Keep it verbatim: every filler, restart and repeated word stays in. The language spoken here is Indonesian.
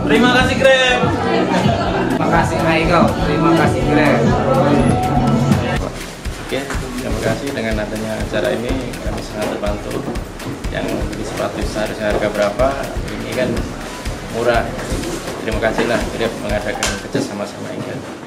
Terima kasih Grab. Terima kasih Aiko, terima kasih Grab. Oke, terima kasih. Dengan adanya acara ini kami sangat terbantu. Yang beli sepatu seharusnya harga berapa, ini kan murah. Terima kasihlah Grab mengadakan kerjasama sama Ingat.